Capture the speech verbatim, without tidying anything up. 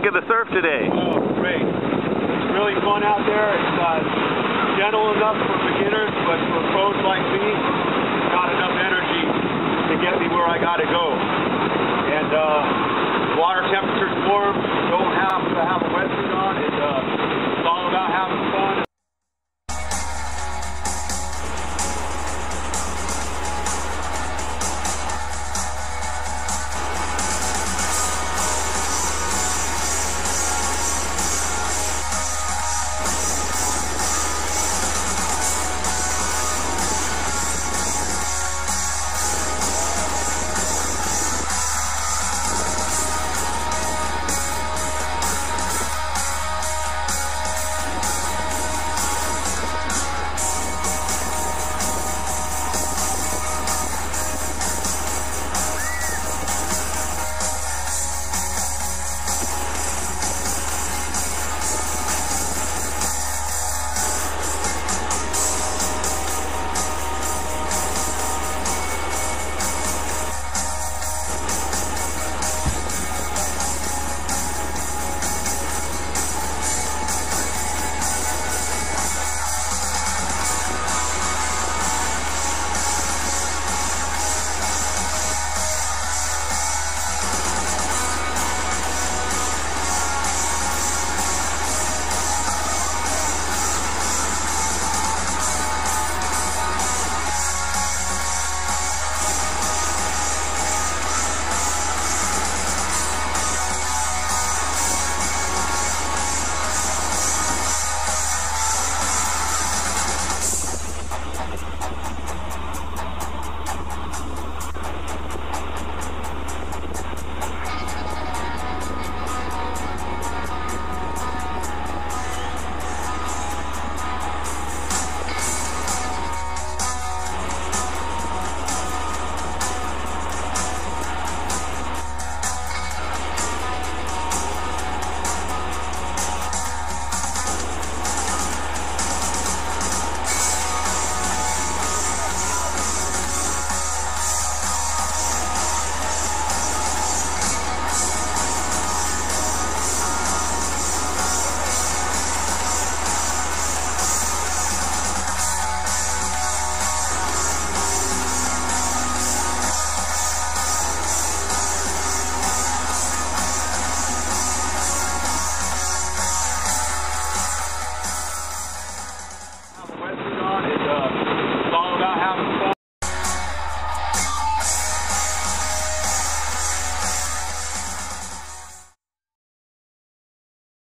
think of the surf today? Oh, great. It's really fun out there. It's uh, gentle enough for beginners, but for pros like me, not enough energy to get me where I got to go. And uh, water temperature's warm. Don't have to have a wetsuit on. It's, uh, it's all about having fun